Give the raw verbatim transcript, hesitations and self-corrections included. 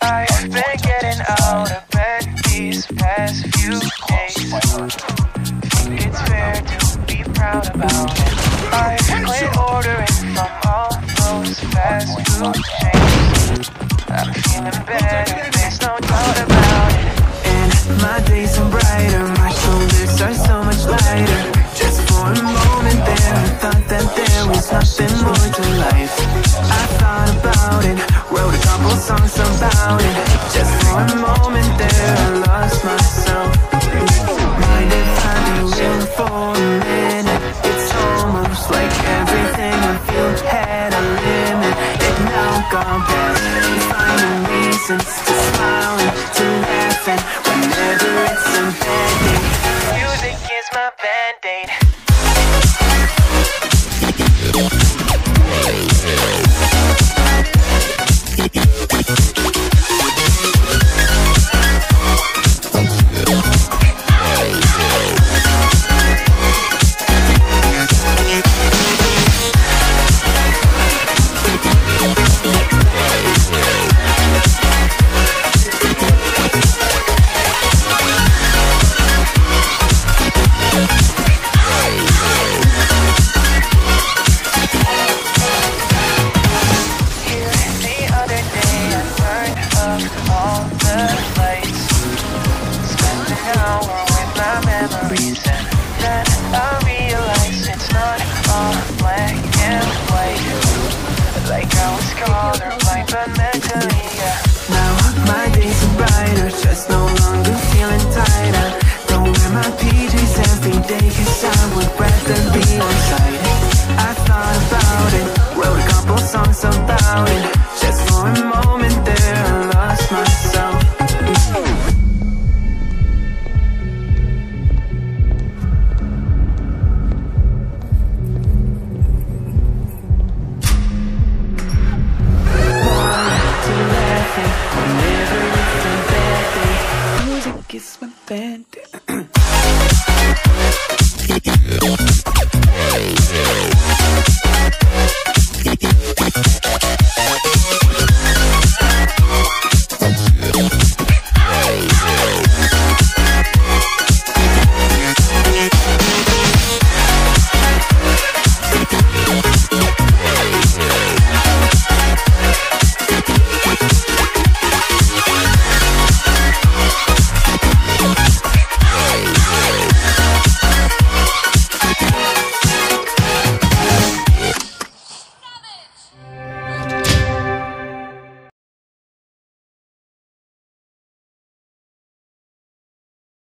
I've been getting out of bed these past few days. Think it's fair to be proud about it. I've quit ordering from all those fast food chains. I'm feeling better, there's no doubt about it. And my days are brighter, my shoulders are so much lighter. Just for a moment there, I thought that there was nothing more to life. I thought about it, wrote a couple songs about it. Just for a moment there, I lost myself. Mind if I be real for a minute? It's almost like everything I feel had a limit. It now gone past. Finding reasons to smile and to laugh, and whenever it's a bad day, music is my band-aid. Like I was called or like but mentally